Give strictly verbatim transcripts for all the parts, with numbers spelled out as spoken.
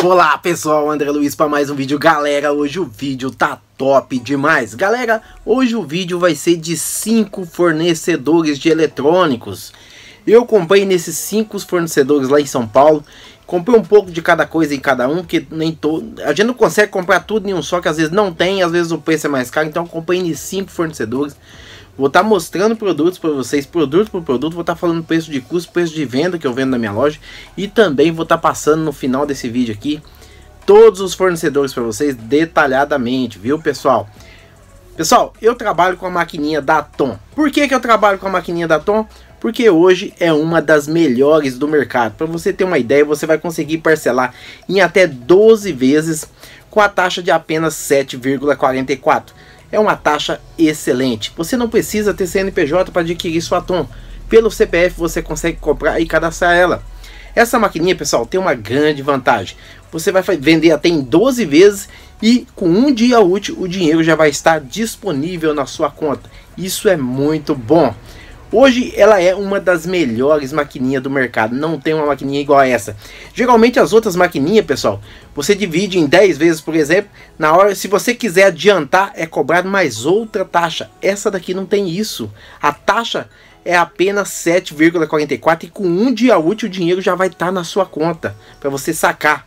Olá pessoal, André Luiz para mais um vídeo. Galera, hoje o vídeo tá top demais. Galera, hoje o vídeo vai ser de cinco fornecedores de eletrônicos. Eu comprei nesses cinco fornecedores lá em São Paulo. Comprei um pouco de cada coisa em cada um, porque nem todo, a gente não consegue comprar tudo em um só, que às vezes não tem, às vezes o preço é mais caro. Então eu comprei em cinco fornecedores. Vou estar mostrando produtos para vocês, produto por produto. Vou estar falando preço de custo, preço de venda que eu vendo na minha loja. E também vou estar passando no final desse vídeo aqui todos os fornecedores para vocês detalhadamente, viu pessoal? Pessoal, eu trabalho com a maquininha da Tom. Por que que eu trabalho com a maquininha da Tom? Porque hoje é uma das melhores do mercado. Para você ter uma ideia, você vai conseguir parcelar em até doze vezes com a taxa de apenas sete vírgula quarenta e quatro. É uma taxa excelente. Você não precisa ter C N P J para adquirir sua Tom. Pelo C P F você consegue comprar e cadastrar ela. Essa maquininha, pessoal, tem uma grande vantagem. Você vai vender até em doze vezes e com um dia útil o dinheiro já vai estar disponível na sua conta. Isso é muito bom. Hoje ela é uma das melhores maquininhas do mercado. Não tem uma maquininha igual a essa. Geralmente as outras maquininhas, pessoal, você divide em dez vezes, por exemplo. Na hora, se você quiser adiantar, é cobrado mais outra taxa. Essa daqui não tem isso. A taxa é apenas sete vírgula quarenta e quatro e com um dia útil o dinheiro já vai estar na sua conta para você sacar.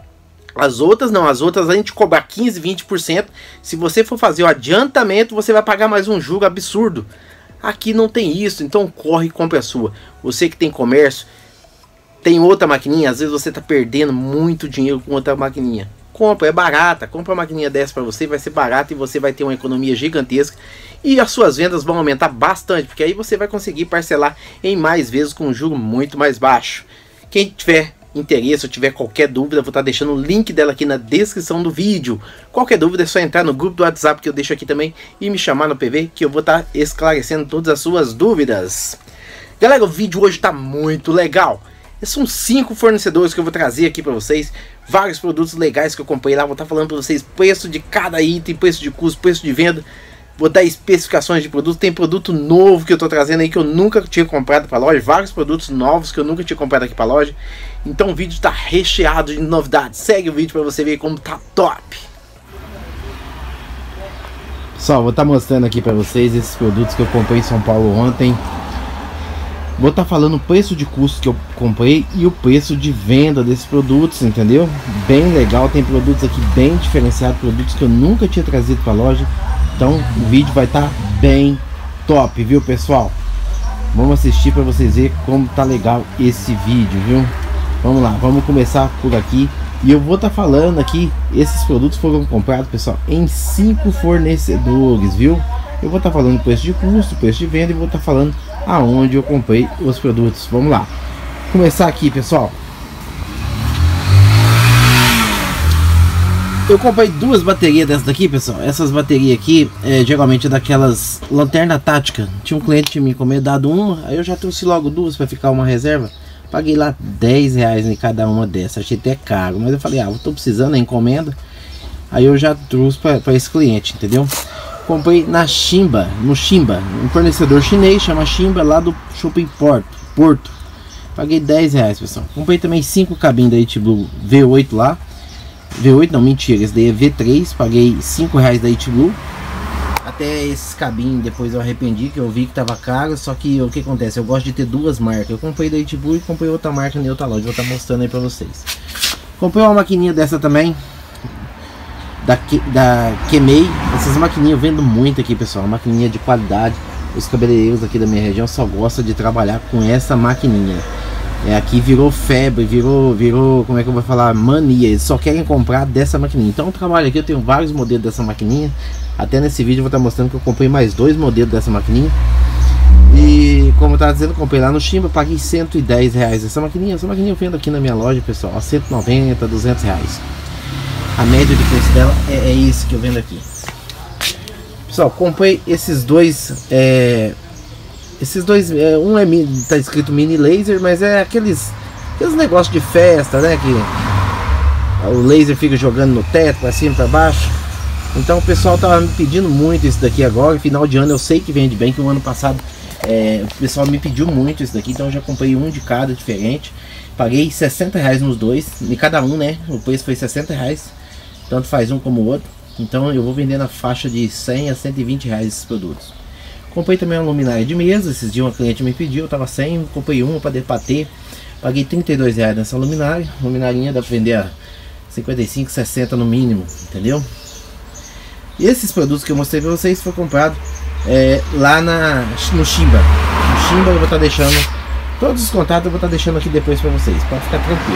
As outras não, as outras a gente cobra quinze, vinte por cento. Se você for fazer o adiantamento, você vai pagar mais um juro absurdo. Aqui não tem isso, então corre e compre a sua. Você que tem comércio, tem outra maquininha, às vezes você está perdendo muito dinheiro com outra maquininha. Compra, é barata, compra uma maquininha dessa para você, vai ser barata e você vai ter uma economia gigantesca. E as suas vendas vão aumentar bastante, porque aí você vai conseguir parcelar em mais vezes com um juro muito mais baixo. Quem tiver interesse ou tiver qualquer dúvida, vou estar deixando o link dela aqui na descrição do vídeo. Qualquer dúvida é só entrar no grupo do WhatsApp que eu deixo aqui também e me chamar no P V que eu vou estar esclarecendo todas as suas dúvidas. Galera, o vídeo hoje está muito legal. Esses são cinco fornecedores que eu vou trazer aqui para vocês. Vários produtos legais que eu comprei lá. Vou estar falando para vocês preço de cada item, preço de custo, preço de venda. Vou dar especificações de produto. Tem produto novo que eu estou trazendo aí que eu nunca tinha comprado para a loja. Vários produtos novos que eu nunca tinha comprado aqui para a loja. Então o vídeo está recheado de novidades. Segue o vídeo para você ver como tá top. Pessoal, vou estar mostrando aqui para vocês esses produtos que eu comprei em São Paulo ontem. Vou estar falando o preço de custo que eu comprei e o preço de venda desses produtos, entendeu? Bem legal, tem produtos aqui bem diferenciados, produtos que eu nunca tinha trazido para a loja. Então o vídeo vai estar bem top, viu pessoal? Vamos assistir para vocês verem como tá legal esse vídeo, viu? Vamos lá, vamos começar por aqui. E eu vou estar falando aqui, esses produtos foram comprados, pessoal, em cinco fornecedores, viu? Eu vou estar falando preço de custo, preço de venda e vou estar falando aonde eu comprei os produtos. Vamos lá, começar aqui, pessoal. Eu comprei duas baterias dessas daqui, pessoal. Essas baterias aqui, é, geralmente daquelas lanterna tática. Tinha um cliente que me encomendado uma, aí eu já trouxe logo duas para ficar uma reserva. Paguei lá dez reais em cada uma dessas. Achei até caro, mas eu falei, ah, eu tô precisando da encomenda. Aí eu já trouxe para esse cliente, entendeu? Comprei na Shimba, no Shimba, um fornecedor chinês, chama Shimba, lá do Shopping Porto, Porto. Paguei dez reais, pessoal. Comprei também cinco cabines da It Blue V oito lá. V oito não, mentira, esse daí é V três, paguei cinco reais da It Blue. Até esses cabinhos depois eu arrependi, que eu vi que tava caro. Só que o que acontece, eu gosto de ter duas marcas. Eu comprei da It Blue e comprei outra marca em outra loja. Vou estar mostrando aí pra vocês. Comprei uma maquininha dessa também, da, da Kemei. Essas maquininhas eu vendo muito aqui, pessoal, uma maquininha de qualidade. Os cabeleireiros aqui da minha região só gostam de trabalhar com essa maquininha. É, aqui virou febre, virou, virou, como é que eu vou falar, mania. Eles só querem comprar dessa maquininha. Então eu trabalho aqui, eu tenho vários modelos dessa maquininha. Até nesse vídeo eu vou estar mostrando que eu comprei mais dois modelos dessa maquininha. E como eu estava dizendo, eu comprei lá no Shimba, paguei cento e dez reais essa maquininha. Essa maquininha eu vendo aqui na minha loja, pessoal, a cento e noventa, duzentos reais. A média de preço dela é, é esse que eu vendo aqui. Pessoal, comprei esses dois... É, Esses dois, um é tá escrito mini laser, mas é aqueles, aqueles negócios de festa, né? Que o laser fica jogando no teto, para cima, para baixo. Então o pessoal tava me pedindo muito isso daqui agora. Final de ano eu sei que vende bem, que o ano passado É, o pessoal me pediu muito isso daqui, então eu já comprei um de cada diferente. Paguei sessenta reais nos dois, em cada um, né? O preço foi sessenta reais, tanto faz um como o outro. Então eu vou vender na faixa de cem a cento e vinte reais esses produtos. Comprei também uma luminária de mesa, esses dias uma cliente me pediu, eu tava sem, comprei uma para debater. Paguei trinta e dois reais nessa luminária, luminarinha dá para vender a cinquenta e cinco, sessenta no mínimo, entendeu? E esses produtos que eu mostrei para vocês foi comprado é, lá na, no Shimba. No Shimba eu vou estar deixando todos os contatos, eu vou estar deixando aqui depois para vocês, pode ficar tranquilo.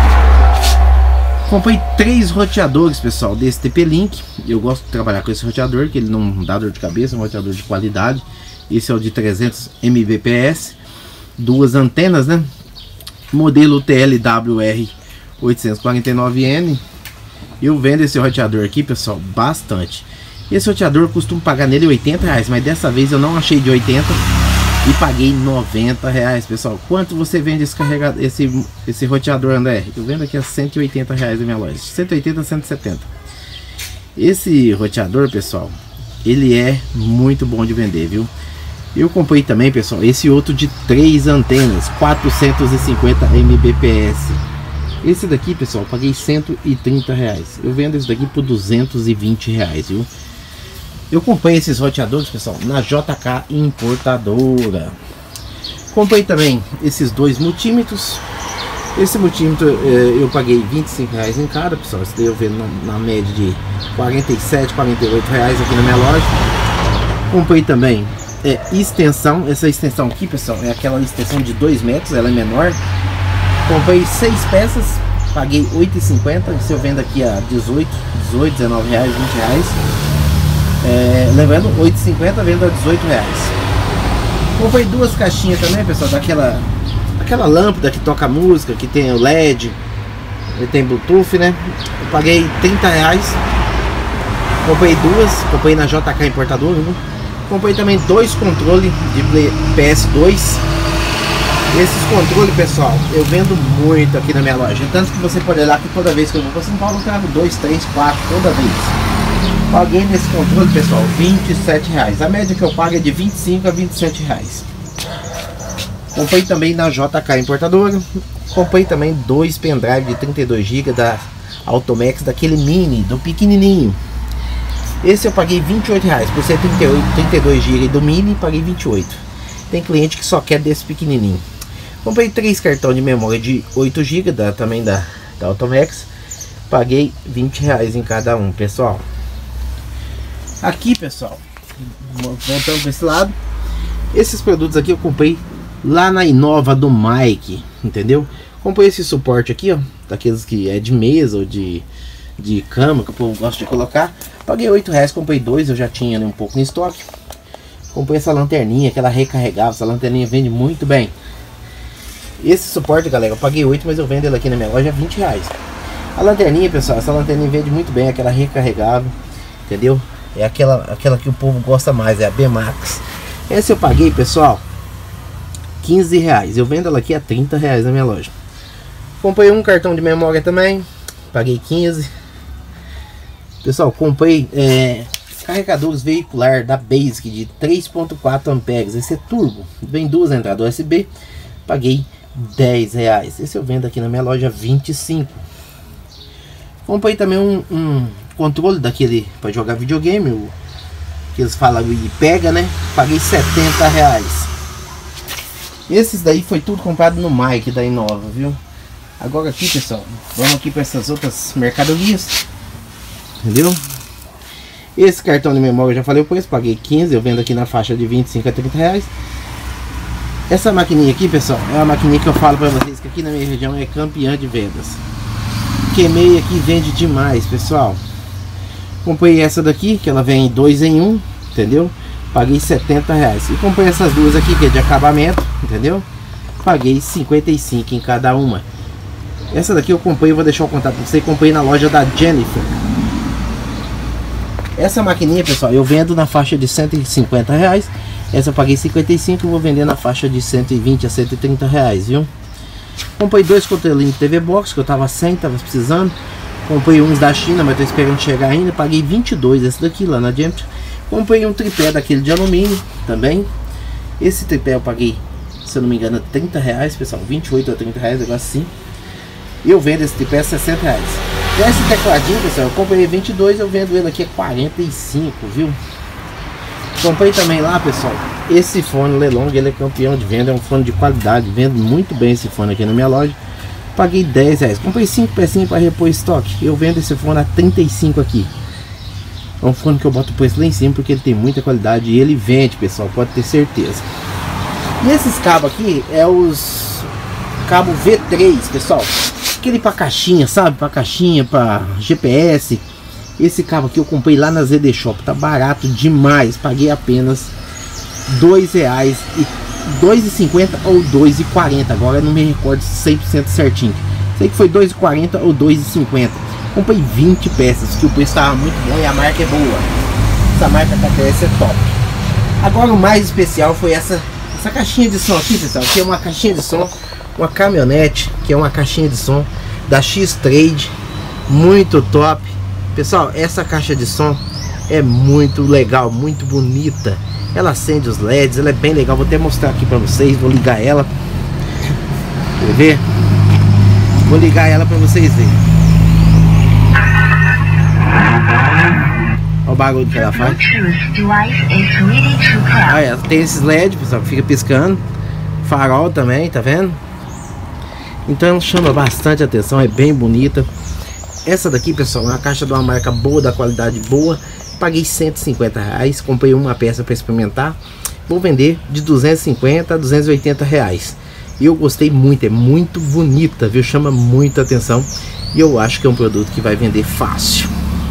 Comprei três roteadores, pessoal, desse T P-Link. Eu gosto de trabalhar com esse roteador, que ele não dá dor de cabeça, é um roteador de qualidade. Esse é o de trezentos megabits, duas antenas, né? Modelo T L W R oitocentos e quarenta e nove N. Eu vendo esse roteador aqui, pessoal, bastante. Esse roteador eu costumo pagar nele oitenta reais, mas dessa vez eu não achei de oitenta e paguei noventa reais, pessoal. Quanto você vende esse carregador, esse, esse roteador, André? Eu vendo aqui a cento e oitenta reais na minha loja, cento e oitenta a cento e setenta. Esse roteador, pessoal, ele é muito bom de vender, viu? Eu comprei também, pessoal, esse outro de três antenas, quatrocentos e cinquenta megabits. Esse daqui, pessoal, paguei cento e trinta reais. Eu vendo esse daqui por duzentos e vinte reais, viu? Eu comprei esses roteadores, pessoal, na J K Importadora. Comprei também esses dois multímetros. Esse multímetro eh, eu paguei vinte e cinco reais em cada, pessoal. Esse daí eu vendo na, na média de quarenta e sete, quarenta e oito reais aqui na minha loja. Comprei também é, extensão. Essa extensão aqui, pessoal, é aquela extensão de dois metros, ela é menor. Comprei seis peças, paguei oito e cinquenta. Isso eu vendo aqui a dezoito, dezoito, dezenove reais, vinte reais. É, lembrando, oito e cinquenta vendo a dezoito reais. Comprei duas caixinhas também, pessoal, daquela aquela lâmpada que toca música, que tem o L E D, ele tem Bluetooth, né? Eu paguei trinta reais. Comprei duas, comprei na J K Importadora, né? Comprei também dois controles de P S dois. Esses controles, pessoal, eu vendo muito aqui na minha loja. Tanto que você pode olhar que toda vez que eu vou para São Paulo eu trago dois, três, quatro, toda vez. Paguei nesse controle, pessoal, vinte e sete reais. A média que eu pago é de vinte e cinco a vinte e sete reais. Comprei também na J K Importadora. Comprei também dois pendrive de trinta e dois gigas da Automax, daquele mini, do pequenininho. Esse eu paguei vinte e oito reais. Por ser trinta e oito, trinta e dois gigas do mini, paguei vinte e oito. Tem cliente que só quer desse pequenininho. Comprei três cartões de memória de oito gigas da, também da, da Automax. Paguei vinte reais em cada um, pessoal. Aqui, pessoal, voltando para esse lado, esses produtos aqui eu comprei lá na Inova do Mike, entendeu? Comprei esse suporte aqui, ó, daqueles que é de mesa ou de, de cama, que o povo gosta de colocar. Paguei oito reais, comprei dois, eu já tinha ali um pouco em estoque. Comprei essa lanterninha, aquela recarregável, essa lanterninha vende muito bem. Esse suporte, galera, eu paguei oito, mas eu vendo ele aqui na minha loja vinte reais. A lanterninha, pessoal, essa lanterninha vende muito bem, aquela recarregável, entendeu? É aquela, aquela que o povo gosta mais, é a B Max. Essa eu paguei, pessoal, quinze reais. Eu vendo ela aqui a trinta reais na minha loja. Comprei um cartão de memória também, paguei quinze. Pessoal, comprei é, carregadores veicular da Basic de três ponto quatro amperes. Esse é turbo, vem duas entradas U S B. Paguei dez reais. Esse eu vendo aqui na minha loja vinte e cinco. Comprei também um, um controle daquele para jogar videogame, o que eles falam e pega, né? Paguei setenta reais. Esses daí foi tudo comprado no Mike da Inova, viu? Agora aqui, pessoal, vamos aqui para essas outras mercadorias, entendeu? Esse cartão de memória eu já falei o preço, paguei quinze, eu vendo aqui na faixa de vinte e cinco a trinta reais. Essa maquininha aqui, pessoal, é uma maquininha que eu falo para vocês que aqui na minha região é campeã de vendas. Queimei aqui, vende demais, pessoal. Comprei essa daqui, que ela vem dois em um, entendeu? Paguei setenta reais. E comprei essas duas aqui, que é de acabamento, entendeu? Paguei cinquenta e cinco em cada uma. Essa daqui eu comprei, eu vou deixar o contato para você. Comprei na loja da Jennifer. Essa maquininha, pessoal, eu vendo na faixa de cento e cinquenta reais. Essa eu paguei cinquenta e cinco, eu vou vender na faixa de cento e vinte a cento e trinta reais, viu? Comprei dois controlinhos de T V Box, que eu tava sem, tava precisando. Comprei uns da China, mas tô esperando chegar ainda. Paguei vinte e dois esse daqui lá na Jennifer. Comprei um tripé daquele de alumínio também. Esse tripé eu paguei, se eu não me engano, trinta reais, pessoal, vinte e oito a trinta reais, negócio assim. E eu vendo esse tripé a sessenta reais. E esse tecladinho, pessoal, eu comprei vinte e dois, eu vendo ele aqui a quarenta e cinco, viu? Comprei também lá, pessoal, esse fone Lelong, ele é campeão de venda, é um fone de qualidade, vendo muito bem esse fone aqui na minha loja. Paguei dez reais, comprei cinco pecinhas para repor estoque. Eu vendo esse fone a trinta e cinco aqui. É um fone que eu boto o preço lá em cima porque ele tem muita qualidade e ele vende, pessoal, pode ter certeza. E esses cabos aqui é os cabo V três, pessoal, aquele para caixinha, sabe, para caixinha, para G P S. Esse cabo aqui eu comprei lá na Z D Shop, tá barato demais, paguei apenas dois reais e dois e cinquenta ou dois e quarenta, agora eu não me recordo cem por cento certinho, sei que foi dois e quarenta ou dois e cinquenta. Comprei vinte peças, que o preço estava muito bom e a marca é boa. Essa marca K T S é top. Agora o mais especial foi essa, essa caixinha de som aqui, pessoal, que é uma caixinha de som, uma caminhonete, que é uma caixinha de som da X-Trade, muito top. Pessoal, essa caixa de som é muito legal, muito bonita. Ela acende os L E Ds, ela é bem legal. Vou até mostrar aqui para vocês, vou ligar ela. Quer ver? Vou ligar ela para vocês verem. Olha o barulho que ela faz. Ah, ela tem esses L E D, pessoal, que fica piscando. Farol também, tá vendo? Então chama bastante atenção, é bem bonita. Essa daqui, pessoal, é uma caixa de uma marca boa, da qualidade boa. Paguei cento e cinquenta reais, comprei uma peça para experimentar. Vou vender de duzentos e cinquenta a duzentos e oitenta reais. E eu gostei muito, é muito bonita, viu? Chama muita atenção. E eu acho que é um produto que vai vender fácil.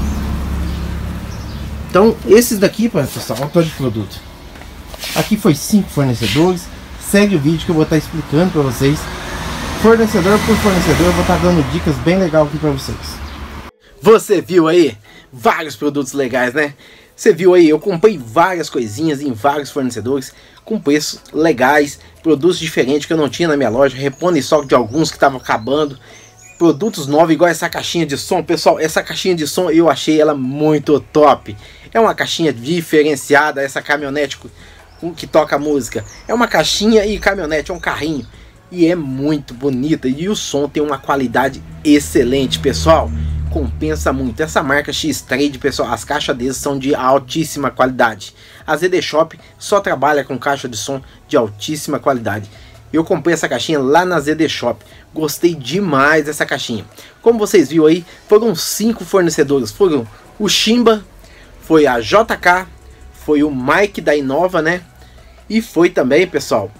Então, esses daqui, pessoal, olha o tanto de produto. Aqui foi cinco fornecedores. Segue o vídeo que eu vou estar explicando para vocês. Fornecedor por fornecedor, eu vou estar dando dicas bem legais aqui para vocês. Você viu aí? Vários produtos legais, né? Você viu aí, eu comprei várias coisinhas em vários fornecedores com preços legais, produtos diferentes que eu não tinha na minha loja, repondo estoque de alguns que estavam acabando, produtos novos igual essa caixinha de som. Pessoal, essa caixinha de som eu achei ela muito top. É uma caixinha diferenciada, essa caminhonete que toca música. É uma caixinha e caminhonete, é um carrinho. E é muito bonita e o som tem uma qualidade excelente, pessoal. Compensa muito. Essa marca X-Trade, pessoal, as caixas deles são de altíssima qualidade. A Z D Shop só trabalha com caixa de som de altíssima qualidade. Eu comprei essa caixinha lá na Z D Shop. Gostei demais dessa caixinha. Como vocês viram aí, foram cinco fornecedores. Foram o Shimba, foi a J K, foi o Mike da Inova, né? E foi também, pessoal,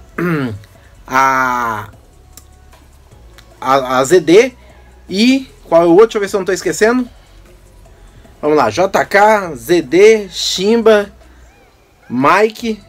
a, a, a Z D e... qual é o outro? Deixa eu ver se eu não estou esquecendo. Vamos lá, J K, Z D, Shimba, Mike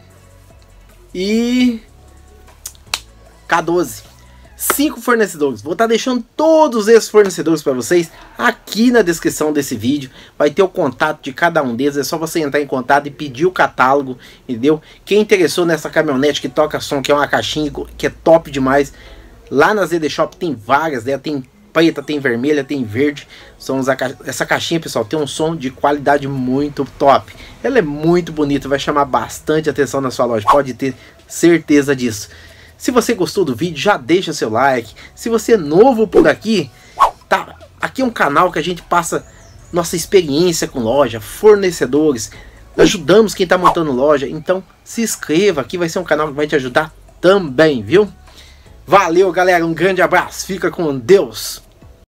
e K doze. Cinco fornecedores. Vou estar deixando todos esses fornecedores para vocês aqui na descrição desse vídeo. Vai ter o contato de cada um deles. É só você entrar em contato e pedir o catálogo, entendeu? Quem interessou nessa caminhonete que toca som, que é uma caixinha que é top demais, lá na Z D Shop tem várias, né? Tem preta, tem vermelha, tem verde. São os, essa caixinha, pessoal, tem um som de qualidade muito top. Ela é muito bonita, vai chamar bastante atenção na sua loja, pode ter certeza disso. Se você gostou do vídeo, já deixa seu like. Se você é novo por aqui, tá? Aqui é um canal que a gente passa nossa experiência com loja, fornecedores, ajudamos quem tá montando loja. Então se inscreva, aqui vai ser um canal que vai te ajudar também, viu? Valeu, galera, um grande abraço, fica com Deus.